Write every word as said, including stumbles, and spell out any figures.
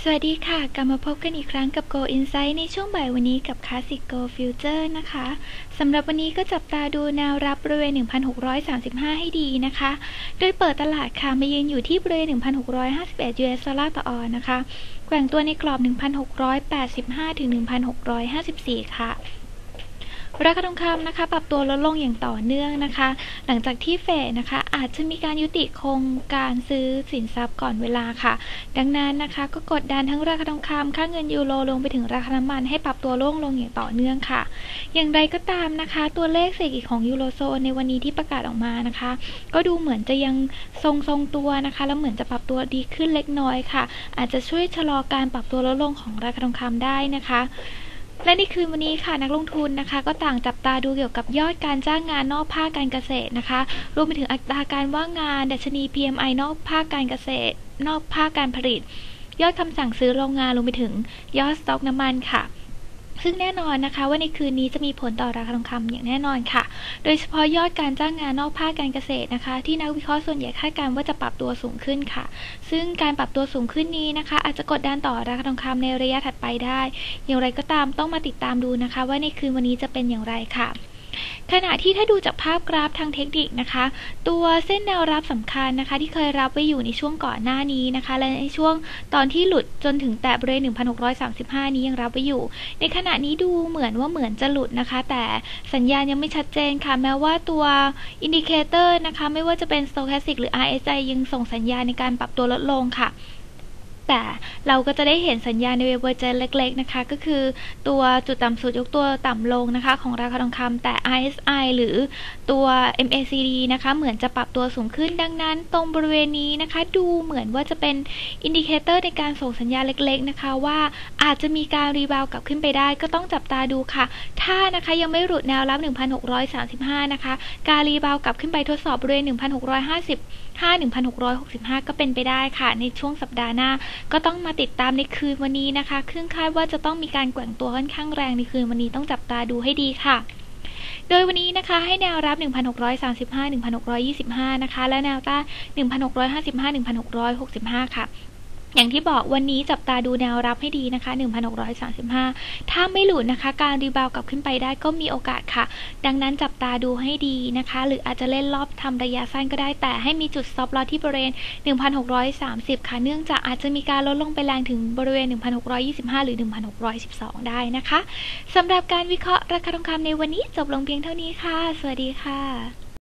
สวัสดีค่ะกลับมาพบกันอีกครั้งกับ Go Insight ในช่วงบ่ายวันนี้กับ Classic Go Future นะคะสำหรับวันนี้ก็จับตาดูแนวรับบริเวณ หนึ่งพันหกร้อยสามสิบห้า ให้ดีนะคะโดยเปิดตลาดค่ะมายืนอยู่ที่บริเวณ หนึ่งพันหกร้อยห้าสิบเอ็ด ยู เอส ดอลลาร์ต่อออนซ์นะคะแกว่งตัวในกรอบ หนึ่งพันหกร้อยแปดสิบห้า ถึง หนึ่งพันหกร้อยห้าสิบสี่ ค่ะราคาทองคำนะคะปรับตัวลดลงอย่างต่อเนื่องนะคะหลังจากที่เฟดนะคะอาจจะมีการยุติโครงการซื้อสินทรัพย์ก่อนเวลาค่ะดังนั้นนะคะก็กดดันทั้งราคาทองคำค่าเงินยูโรลงไปถึงราคาน้ำมันให้ปรับตัวลงลงอย่างต่อเนื่องค่ะอย่างไรก็ตามนะคะตัวเลขเศรษฐกิจของยูโรโซนในวันนี้ที่ประกาศออกมานะคะก็ดูเหมือนจะยังทรงทรงตัวนะคะแล้วเหมือนจะปรับตัวดีขึ้นเล็กน้อยค่ะอาจจะช่วยชะลอการปรับตัวลดลงของราคาทองคำได้นะคะและในคืนวันนี้ค่ะนักลงทุนนะคะก็ต่างจับตาดูเกี่ยวกับยอดการจ้างงานนอกภาคการเกษตรนะคะรวมไปถึงอัตราการว่างงานดัชนี พี เอ็ม ไอ นอกภาคการเกษตรนอกภาคการผลิตยอดคำสั่งซื้อโรงงานรวมไปถึงยอดสต็อกน้ำมันค่ะซึ่งแน่นอนนะคะว่าในคืนนี้จะมีผลต่อราคาทองคำอย่างแน่นอนค่ะโดยเฉพาะยอดการจ้างงานนอกภาคการเกษตรนะคะที่นักวิเคราะห์ส่วนใหญ่คาดการณ์ว่าจะปรับตัวสูงขึ้นค่ะซึ่งการปรับตัวสูงขึ้นนี้นะคะอาจจะกดดันต่อราคาทองคำในระยะถัดไปได้อย่างไรก็ตามต้องมาติดตามดูนะคะว่าในคืนวันนี้จะเป็นอย่างไรค่ะขณะที่ถ้าดูจากภาพกราฟทางเทคนิคนะคะตัวเส้นแนวรับสำคัญนะคะที่เคยรับไว้อยู่ในช่วงก่อนหน้านี้นะคะและในช่วงตอนที่หลุดจนถึงแตะบริเวณ หนึ่งพันหกร้อยสามสิบห้า นี้ยังรับไว้อยู่ในขณะนี้ดูเหมือนว่าเหมือนจะหลุดนะคะแต่สัญญาณยังไม่ชัดเจนค่ะแม้ว่าตัวอินดิเคเตอร์นะคะไม่ว่าจะเป็น Stochastic หรือ อาร์ เอส ไอ ยังส่งสัญญาณในการปรับตัวลดลงค่ะแต่เราก็จะได้เห็นสัญญาณในเวเวอร์เจนเล็กๆนะคะก็คือตัวจุดต่ำสุดยกตัวต่ำลงนะคะของราคาทองคำแต่ อาร์ เอส ไอ หรือตัว เอ็ม เอ ซี ดี นะคะเหมือนจะปรับตัวสูงขึ้นดังนั้นตรงบริเวณนี้นะคะดูเหมือนว่าจะเป็นอินดิเคเตอร์ในการส่งสัญญาณเล็กๆนะคะว่าอาจจะมีการรีบาวกลับขึ้นไปได้ก็ต้องจับตาดูค่ะถ้านะคะยังไม่หลุดแนวรับ หนึ่งพันหกร้อยสามสิบห้า นะคะการรีบาวกลับขึ้นไปทดสอบบริเวณ หนึ่งพันหกร้อยห้าสิบห้า หนึ่งพันหกร้อยหกสิบห้า ก็เป็นไปได้ค่ะในช่วงสัปดาห์หน้าก็ต้องมาติดตามในคืนวันนี้นะคะครึ่งคาดว่าจะต้องมีการแกว่งตัวค่อนข้างแรงในคืนวันนี้ต้องจับตาดูให้ดีค่ะโดยวันนี้นะคะให้แนวรับ หนึ่งพันหกร้อยสามสิบห้า หนึ่งพันหกร้อยยี่สิบห้า นะคะและแนวต้าน หนึ่งพันหกร้อยห้าสิบห้า หนึ่งพันหกร้อยหกสิบห้า ค่ะอย่างที่บอกวันนี้จับตาดูแนวรับให้ดีนะคะ หนึ่งพันหกร้อยสามสิบห้า ถ้าไม่หลุดนะคะการรีบาวกลับขึ้นไปได้ก็มีโอกาสค่ะดังนั้นจับตาดูให้ดีนะคะหรืออาจจะเล่นรอบทำระยะสั้นก็ได้แต่ให้มีจุด stop loss ที่บริเวณ หนึ่งพันหกร้อยสามสิบ ค่ะเนื่องจากอาจจะมีการลดลงไปแรงถึงบริเวณ หนึ่งพันหกร้อยยี่สิบห้า หรือ หนึ่งพันหกร้อยสิบสอง ได้นะคะสำหรับการวิเคราะห์ราคาทองคำในวันนี้จบลงเพียงเท่านี้ค่ะสวัสดีค่ะ